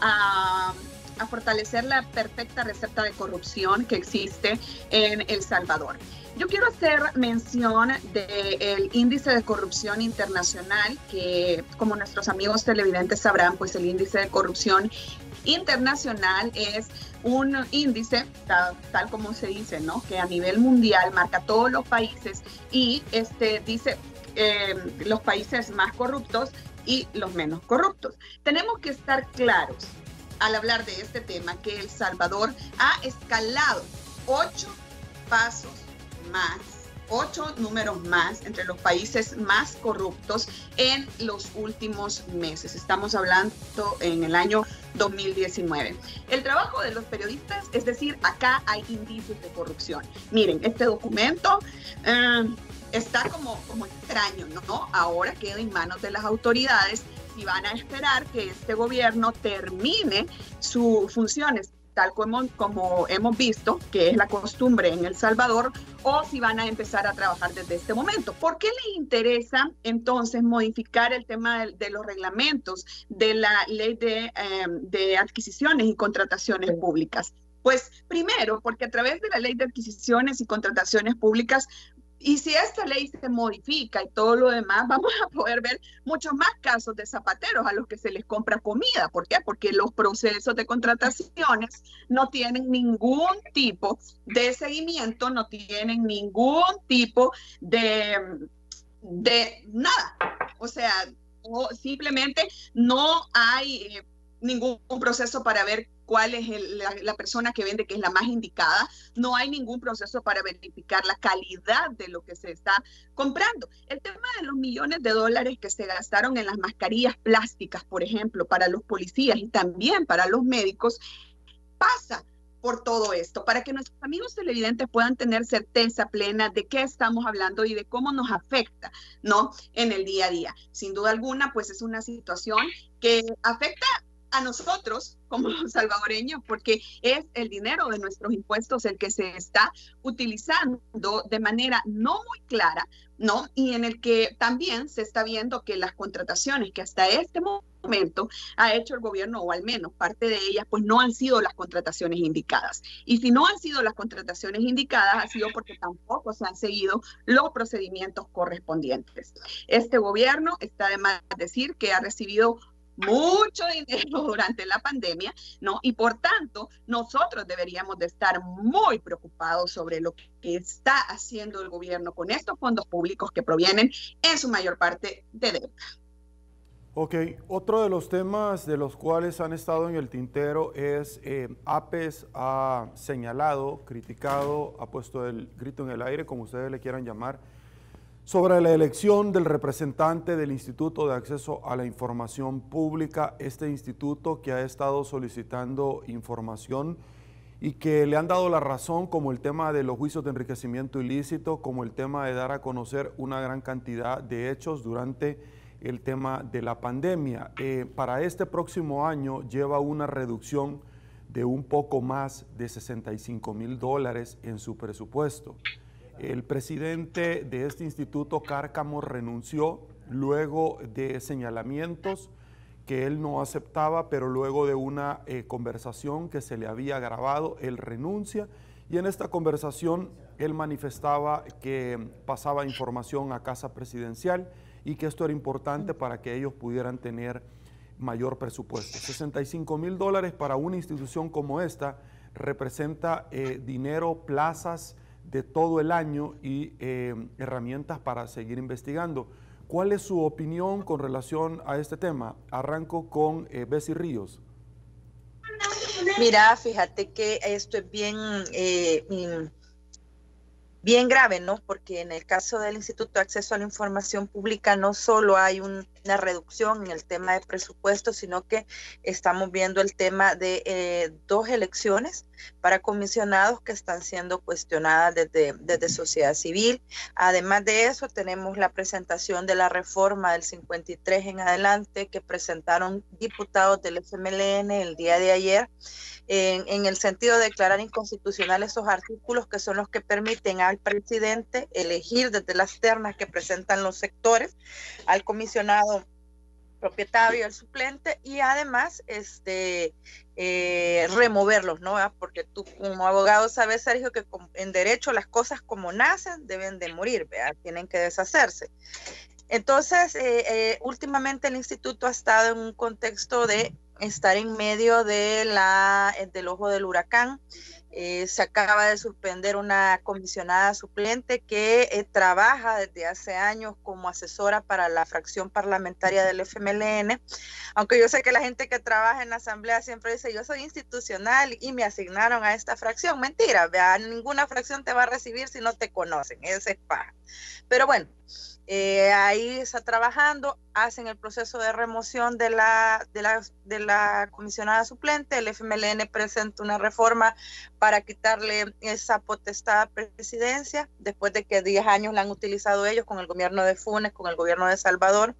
N: a, a fortalecer la perfecta receta de corrupción que existe en El Salvador. Yo quiero hacer mención del índice de corrupción internacional, que como nuestros amigos televidentes sabrán, pues el índice de corrupción internacional es un índice, tal, tal como se dice, ¿no? Que a nivel mundial marca todos los países y este dice eh, los países más corruptos y los menos corruptos. Tenemos que estar claros al hablar de este tema que El Salvador ha escalado ocho pasos más, ocho números más entre los países más corruptos en los últimos meses. Estamos hablando en el año dos mil diecinueve. El trabajo de los periodistas, es decir, acá hay indicios de corrupción. Miren, este documento eh, está como, como extraño, ¿no? Ahora queda en manos de las autoridades y van a esperar que este gobierno termine sus funciones tal como, como hemos visto, que es la costumbre en El Salvador, o si van a empezar a trabajar desde este momento. ¿Por qué le interesa entonces modificar el tema de, de los reglamentos de la ley de, eh, de adquisiciones y contrataciones públicas? Pues primero, porque a través de la ley de adquisiciones y contrataciones públicas, y si esta ley se modifica y todo lo demás, vamos a poder ver muchos más casos de zapateros a los que se les compra comida. ¿Por qué? Porque los procesos de contrataciones no tienen ningún tipo de seguimiento, no tienen ningún tipo de, de nada. O sea, o simplemente no hay eh, ningún proceso para ver cuál es el, la, la persona que vende, que es la más indicada. No hay ningún proceso para verificar la calidad de lo que se está comprando. El tema de los millones de dólares que se gastaron en las mascarillas plásticas, por ejemplo, para los policías y también para los médicos, pasa por todo esto, para que nuestros amigos televidentes puedan tener certeza plena de qué estamos hablando y de cómo nos afecta, ¿no?, en el día a día. Sin duda alguna, pues es una situación que afecta a nosotros como salvadoreños, porque es el dinero de nuestros impuestos el que se está utilizando de manera no muy clara, ¿no? Y en el que también se está viendo que las contrataciones que hasta este momento ha hecho el gobierno, o al menos parte de ellas, pues no han sido las contrataciones indicadas. Y si no han sido las contrataciones indicadas, ha sido porque tampoco se han seguido los procedimientos correspondientes. Este gobierno, está de más decir que ha recibido mucho dinero durante la pandemia, ¿no? Y por tanto, nosotros deberíamos de estar muy preocupados sobre lo que está haciendo el gobierno con estos fondos públicos que provienen en su mayor parte de deuda.
C: Ok, otro de los temas de los cuales han estado en el tintero es eh, APES ha señalado, criticado, ha puesto el grito en el aire, como ustedes le quieran llamar, sobre la elección del representante del Instituto de Acceso a la Información Pública, este instituto que ha estado solicitando información y que le han dado la razón, como el tema de los juicios de enriquecimiento ilícito, como el tema de dar a conocer una gran cantidad de hechos durante el tema de la pandemia. Eh, para este próximo año lleva una reducción de un poco más de sesenta y cinco mil dólares en su presupuesto. El presidente de este instituto, Cárcamo, renunció luego de señalamientos que él no aceptaba, pero luego de una eh, conversación que se le había grabado, él renuncia, y en esta conversación él manifestaba que pasaba información a Casa Presidencial y que esto era importante para que ellos pudieran tener mayor presupuesto. sesenta y cinco mil dólares para una institución como esta representa eh, dinero, plazas de todo el año y eh, herramientas para seguir investigando. ¿Cuál es su opinión con relación a este tema? Arranco con eh, Bessie Ríos.
M: Mira, fíjate que esto es bien... Eh, bien grave, ¿no? Porque en el caso del Instituto de Acceso a la Información Pública no solo hay un, una reducción en el tema de presupuesto, sino que estamos viendo el tema de eh, dos elecciones para comisionados que están siendo cuestionadas desde, desde sociedad civil. Además de eso, tenemos la presentación de la reforma del cincuenta y tres en adelante que presentaron diputados del F M L N el día de ayer, En, en el sentido de declarar inconstitucional esos artículos que son los que permiten al presidente elegir desde las ternas que presentan los sectores al comisionado propietario y al suplente, y además este, eh, removerlos, ¿no? Porque tú como abogado sabes, Sergio, que en derecho las cosas como nacen deben de morir, ¿verdad? Tienen que deshacerse. Entonces, eh, eh, últimamente el instituto ha estado en un contexto de estar en medio de la, del ojo del huracán. Eh, se acaba de suspender una comisionada suplente que eh, trabaja desde hace años como asesora para la fracción parlamentaria del F M L N, aunque yo sé que la gente que trabaja en la asamblea siempre dice, yo soy institucional y me asignaron a esta fracción. Mentira, vea, ninguna fracción te va a recibir si no te conocen, ese es paja. Pero bueno, Eh, ahí está trabajando, hacen el proceso de remoción de la, de, la, de la comisionada suplente. El F M L N presenta una reforma para quitarle esa potestad a presidencia, después de que diez años la han utilizado ellos con el gobierno de Funes, con el gobierno de Salvador.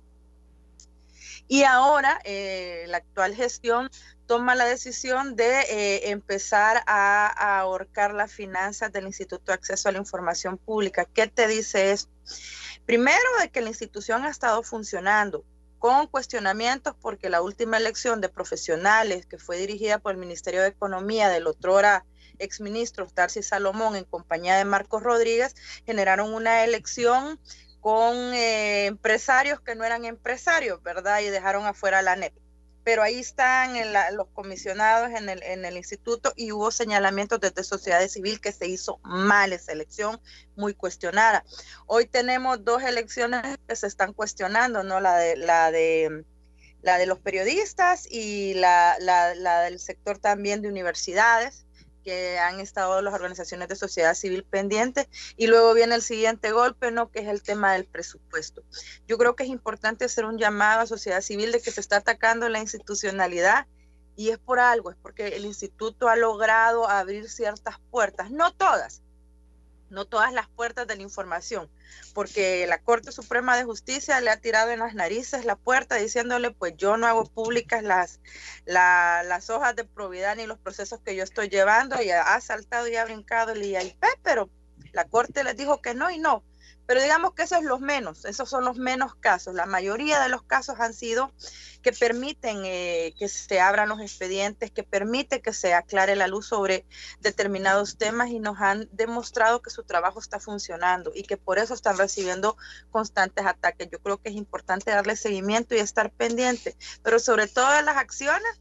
M: Y ahora eh, la actual gestión toma la decisión de eh, empezar a, a ahorcar las finanzas del Instituto de Acceso a la Información Pública. ¿Qué te dice esto? Primero, de que la institución ha estado funcionando con cuestionamientos porque la última elección de profesionales que fue dirigida por el Ministerio de Economía del otrora exministro Tarsi Salomón en compañía de Marcos Rodríguez generaron una elección con eh, empresarios que no eran empresarios, ¿verdad? Y dejaron afuera la N E P. Pero ahí están en la, los comisionados en el, en el instituto, y hubo señalamientos desde sociedad civil que se hizo mal esa elección, muy cuestionada. Hoy tenemos dos elecciones que se están cuestionando, ¿no? La de, la de, la de los periodistas y la, la, la del sector también de universidades, que han estado las organizaciones de sociedad civil pendientes, y luego viene el siguiente golpe, ¿no? Que es el tema del presupuesto. Yo creo que es importante hacer un llamado a sociedad civil de que se está atacando la institucionalidad, y es por algo, es porque el instituto ha logrado abrir ciertas puertas, no todas, no todas las puertas de la información, porque la Corte Suprema de Justicia le ha tirado en las narices la puerta diciéndole, pues yo no hago públicas las, la, las hojas de probidad ni los procesos que yo estoy llevando, y ha saltado y ha brincado el I A I P, pero la Corte les dijo que no y no. Pero digamos que eso es los menos, esos son los menos casos. La mayoría de los casos han sido que permiten eh, que se abran los expedientes, que permite que se aclare la luz sobre determinados temas, y nos han demostrado que su trabajo está funcionando y que por eso están recibiendo constantes ataques. Yo creo que es importante darle seguimiento y estar pendiente, pero sobre todo de las acciones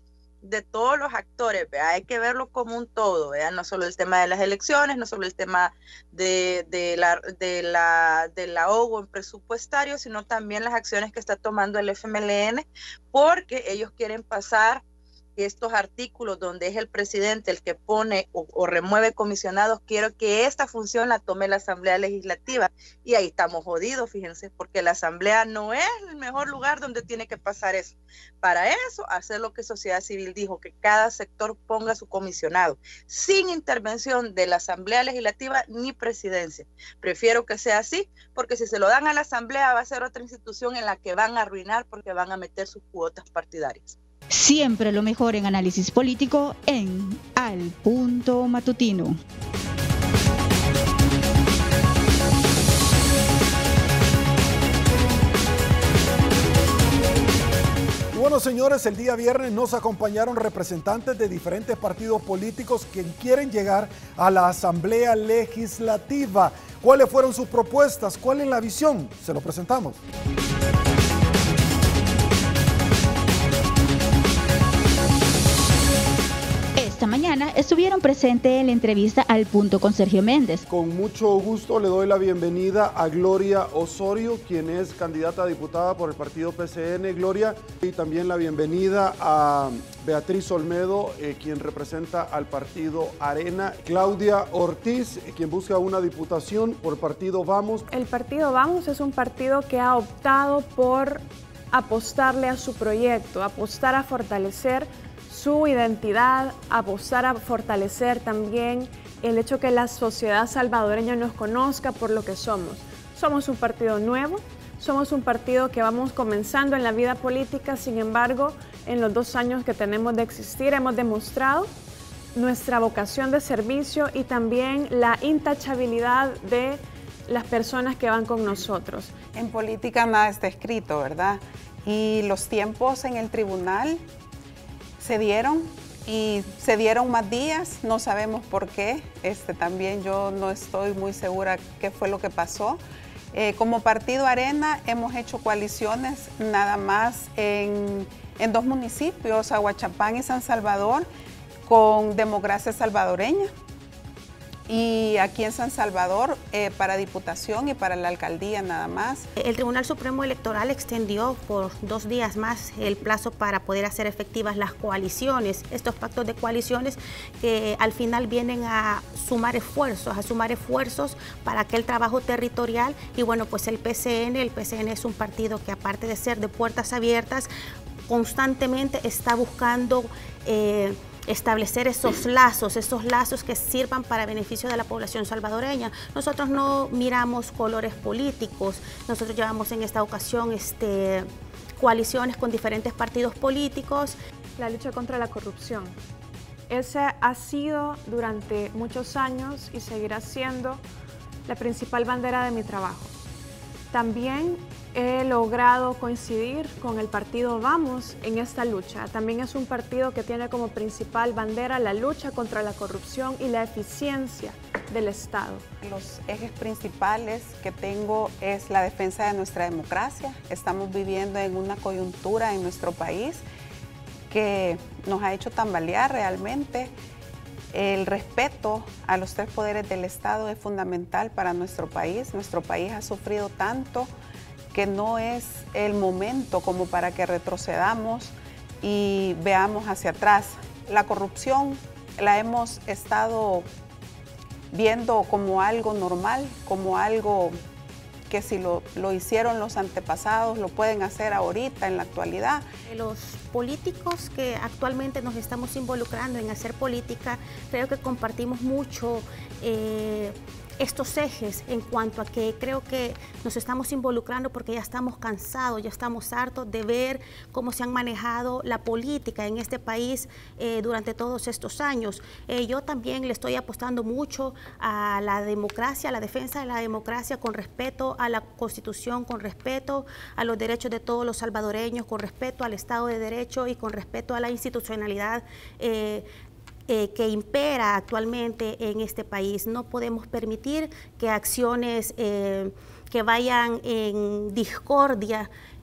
M: de todos los actores, ¿vea? Hay que verlo como un todo, ¿vea? No solo el tema de las elecciones, no solo el tema de, de, la, de, la, del ahogo en presupuestario, sino también las acciones que está tomando el F M L N, porque ellos quieren pasar estos artículos donde es el presidente el que pone o, o remueve comisionados. Quiero que esta función la tome la Asamblea Legislativa, y ahí estamos jodidos, fíjense, porque la Asamblea no es el mejor lugar donde tiene que pasar eso. Para eso, hacer lo que sociedad civil dijo, que cada sector ponga su comisionado, sin intervención de la Asamblea Legislativa ni presidencia. Prefiero que sea así, porque si se lo dan a la Asamblea va a ser otra institución en la que van a arruinar, porque van a meter sus cuotas partidarias.
B: Siempre lo mejor en análisis político en Al Punto Matutino.
A: Bueno, señores, el día viernes nos acompañaron representantes de diferentes partidos políticos que quieren llegar a la Asamblea Legislativa. ¿Cuáles fueron sus propuestas? ¿Cuál es la visión? Se lo presentamos.
B: Esta mañana estuvieron presentes en la entrevista Al Punto con Sergio Méndez.
C: Con mucho gusto le doy la bienvenida a Gloria Osorio, quien es candidata a diputada por el partido P C N. Gloria, y también la bienvenida a Beatriz Olmedo, eh, quien representa al partido Arena. Claudia Ortiz, eh, quien busca una diputación por el partido Vamos.
O: El partido Vamos es un partido que ha optado por apostarle a su proyecto, apostar a fortalecer su identidad, apostar a fortalecer también el hecho que la sociedad salvadoreña nos conozca por lo que somos. Somos un partido nuevo, somos un partido que vamos comenzando en la vida política, sin embargo, en los dos años que tenemos de existir hemos demostrado nuestra vocación de servicio y también la intachabilidad de las personas que van con nosotros.
P: En política nada está escrito, ¿verdad? Y los tiempos en el tribunal se dieron y se dieron más días, no sabemos por qué, este, también yo no estoy muy segura qué fue lo que pasó. Eh, como partido Arena hemos hecho coaliciones nada más en, en dos municipios, Aguachapán y San Salvador, con Democracia Salvadoreña. Y aquí en San Salvador eh, para diputación y para la alcaldía nada más.
Q: El Tribunal Supremo Electoral extendió por dos días más el plazo para poder hacer efectivas las coaliciones, estos pactos de coaliciones que al final vienen a sumar esfuerzos, a sumar esfuerzos para aquel trabajo territorial. Y bueno, pues el P C N, el P C N es un partido que aparte de ser de puertas abiertas, constantemente está buscando eh, establecer esos lazos, esos lazos que sirvan para beneficio de la población salvadoreña. Nosotros no miramos colores políticos, nosotros llevamos en esta ocasión este, coaliciones con diferentes partidos políticos.
O: La lucha contra la corrupción. Esa ha sido durante muchos años y seguirá siendo la principal bandera de mi trabajo. También he logrado coincidir con el partido Vamos en esta lucha. También es un partido que tiene como principal bandera la lucha contra la corrupción y la eficiencia del Estado.
P: Los ejes principales que tengo es la defensa de nuestra democracia. Estamos viviendo en una coyuntura en nuestro país que nos ha hecho tambalear realmente. El respeto a los tres poderes del Estado es fundamental para nuestro país. Nuestro país ha sufrido tanto que no es el momento como para que retrocedamos y veamos hacia atrás. La corrupción la hemos estado viendo como algo normal, como algo que si lo, lo hicieron los antepasados, lo pueden hacer ahorita, en la actualidad.
Q: Los políticos que actualmente nos estamos involucrando en hacer política, creo que compartimos mucho eh, estos ejes en cuanto a que creo que nos estamos involucrando porque ya estamos cansados, ya estamos hartos de ver cómo se han manejado la política en este país eh, durante todos estos años. Eh, yo también le estoy apostando mucho a la democracia, a la defensa de la democracia con respeto a la Constitución, con respeto a los derechos de todos los salvadoreños, con respeto al Estado de Derecho y con respeto a la institucionalidad eh, Eh, que impera actualmente en este país. No podemos permitir que acciones eh, que vayan en discordia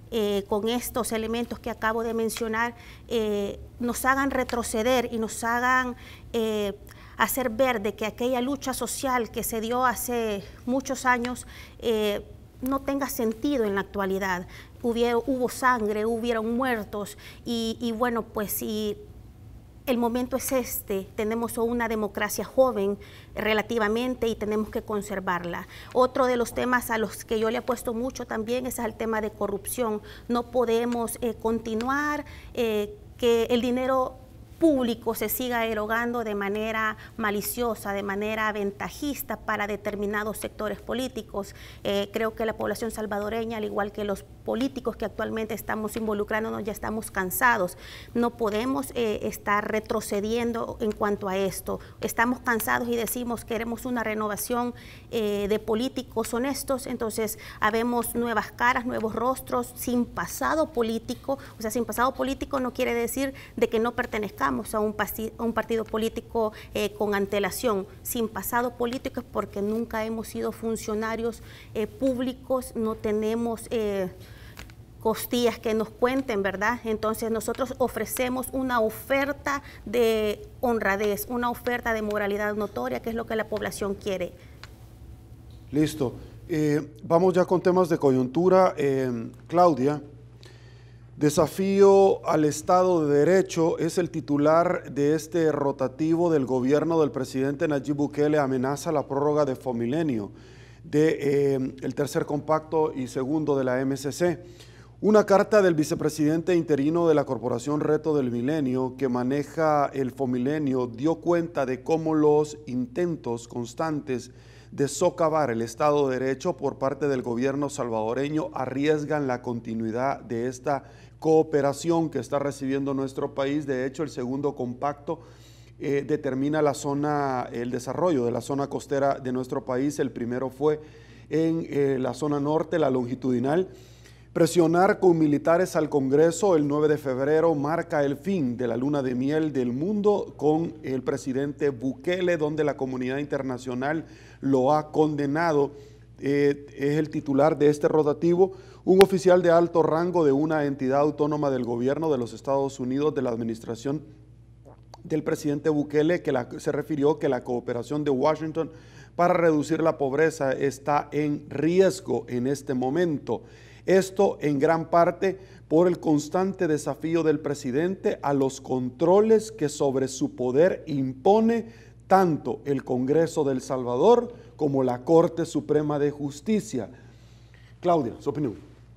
Q: eh, con estos elementos que acabo de mencionar, eh, nos hagan retroceder y nos hagan eh, hacer ver de que aquella lucha social que se dio hace muchos años eh, no tenga sentido en la actualidad. Hubo, hubo sangre, hubieron muertos y, y bueno, pues si el momento es este, tenemos una democracia joven relativamente y tenemos que conservarla. Otro de los temas a los que yo le he puesto mucho también es el tema de corrupción. No podemos eh, continuar eh, que el dinero público se siga erogando de manera maliciosa, de manera ventajista para determinados sectores políticos. Eh, creo que la población salvadoreña, al igual que los políticos que actualmente estamos involucrándonos, ya estamos cansados. No podemos eh, estar retrocediendo en cuanto a esto. Estamos cansados y decimos queremos una renovación eh, de políticos honestos, entonces habemos nuevas caras, nuevos rostros, sin pasado político. O sea, sin pasado político no quiere decir de que no pertenezcamos a un, a un partido político eh, con antelación. Sin pasado político es porque nunca hemos sido funcionarios eh, públicos, no tenemos eh, costillas que nos cuenten, ¿verdad? Entonces nosotros ofrecemos una oferta de honradez, una oferta de moralidad notoria, que es lo que la población quiere.
C: Listo. Eh, vamos ya con temas de coyuntura. Eh, Claudia, desafío al Estado de Derecho es el titular de este rotativo del gobierno del presidente Nayib Bukele. Amenaza la prórroga de Fomilenio, de, eh, el tercer compacto y segundo de la M C C. Una carta del vicepresidente interino de la Corporación Reto del Milenio que maneja el Fomilenio dio cuenta de cómo los intentos constantes de socavar el Estado de Derecho por parte del gobierno salvadoreño arriesgan la continuidad de esta cooperación que está recibiendo nuestro país. De hecho, el segundo compacto eh, determina la zona, el desarrollo de la zona costera de nuestro país. El primero fue en eh, la zona norte, la longitudinal. Presionar con militares al Congreso el nueve de febrero marca el fin de la luna de miel del mundo con el presidente Bukele, donde la comunidad internacional lo ha condenado. Eh, es el titular de este rotativo, un oficial de alto rango de una entidad autónoma del gobierno de los Estados Unidos de la administración del presidente Bukele, que la, se refirió que la cooperación de Washington para reducir la pobreza está en riesgo en este momento. Esto en gran parte por el constante desafío del presidente a los controles que sobre su poder impone tanto el Congreso de El Salvador como la Corte Suprema de Justicia. Claudia, su opinión.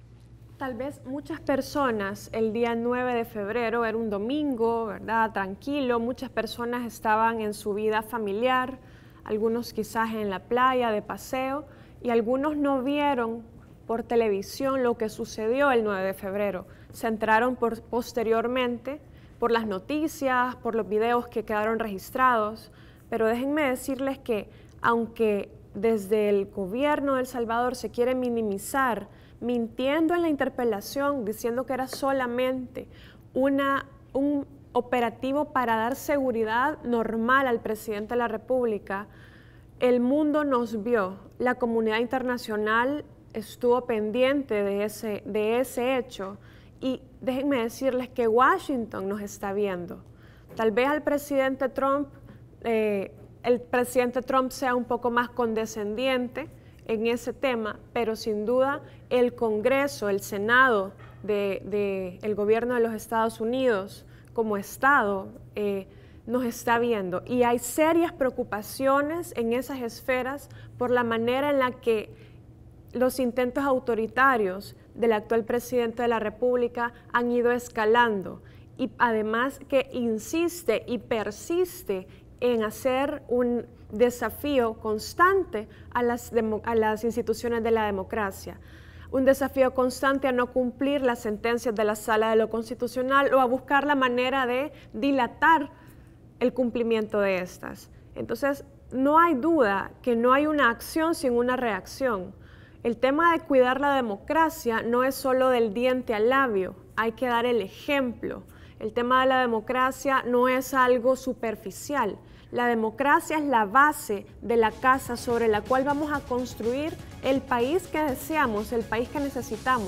O: Tal vez muchas personas el día nueve de febrero, era un domingo, ¿verdad? Tranquilo, muchas personas estaban en su vida familiar, algunos quizás en la playa de paseo, y algunos no vieron por televisión lo que sucedió el nueve de febrero. Se enteraron por, posteriormente por las noticias, por los videos que quedaron registrados, pero déjenme decirles que aunque desde el gobierno de El Salvador se quiere minimizar, mintiendo en la interpelación, diciendo que era solamente una, un operativo para dar seguridad normal al presidente de la República, el mundo nos vio, la comunidad internacional estuvo pendiente de ese, de ese hecho, y déjenme decirles que Washington nos está viendo. Tal vez al presidente Trump, eh, el presidente Trump sea un poco más condescendiente en ese tema, pero sin duda el Congreso, el Senado del de, de gobierno de los Estados Unidos como Estado eh, nos está viendo, y hay serias preocupaciones en esas esferas por la manera en la que los intentos autoritarios del actual presidente de la República han ido escalando, y además que insiste y persiste en hacer un desafío constante a las, a las instituciones de la democracia, un desafío constante a no cumplir las sentencias de la Sala de lo Constitucional o a buscar la manera de dilatar el cumplimiento de estas. Entonces, no hay duda que no hay una acción sin una reacción. El tema de cuidar la democracia no es solo del diente al labio, hay que dar el ejemplo. El tema de la democracia no es algo superficial. La democracia es la base de la casa sobre la cual vamos a construir el país que deseamos, el país que necesitamos.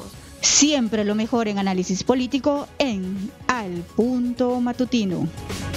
B: Siempre lo mejor en análisis político en Al Punto Matutino.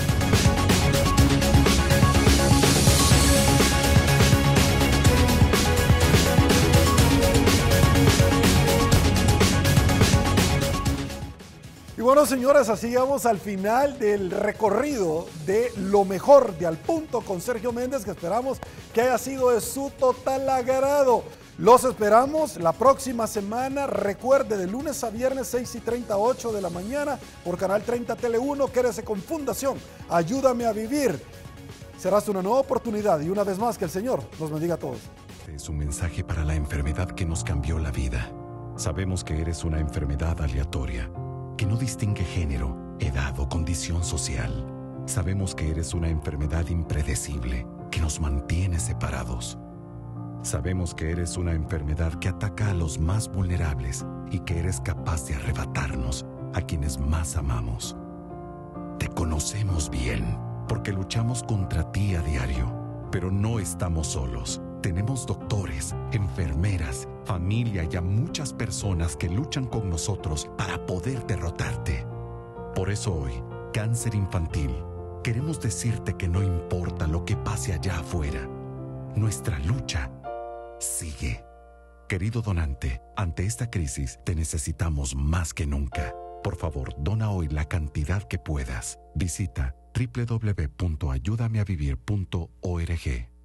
A: Y bueno, señores, así llegamos al final del recorrido de lo mejor de Al Punto con Sergio Méndez, que esperamos que haya sido de su total agrado. Los esperamos la próxima semana. Recuerde, de lunes a viernes, seis y treinta, ocho de la mañana, por Canal treinta Tele uno. Quédese con Fundación Ayúdame a Vivir. Será una nueva oportunidad y una vez más que el Señor nos bendiga a todos.
R: Este es un mensaje para la enfermedad que nos cambió la vida. Sabemos que eres una enfermedad aleatoria, que no distingue género, edad o condición social. Sabemos que eres una enfermedad impredecible, que nos mantiene separados. Sabemos que eres una enfermedad que ataca a los más vulnerables y que eres capaz de arrebatarnos a quienes más amamos. Te conocemos bien, porque luchamos contra ti a diario, pero no estamos solos. Tenemos doctores, enfermeras, familia y a muchas personas que luchan con nosotros para poder derrotarte. Por eso hoy, Cáncer Infantil, queremos decirte que no importa lo que pase allá afuera, nuestra lucha sigue. Querido donante, ante esta crisis te necesitamos más que nunca. Por favor, dona hoy la cantidad que puedas. Visita doble u doble u doble u punto ayúdame a vivir punto org.